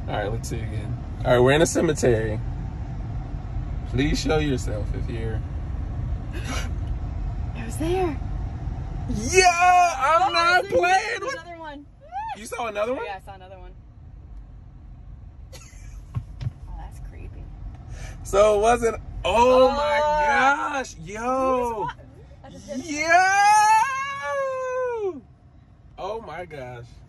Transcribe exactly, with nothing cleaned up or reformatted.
All right, let's see again. All right, we're in a cemetery. Please show yourself if you're... I was there. Yeah, I'm oh, not playing with... Another one. You saw another one? Oh, yeah, I saw another one. Oh, that's creepy. So it wasn't... Oh, Oh. my gosh. Yo. I just did it. Yo. Oh, my gosh.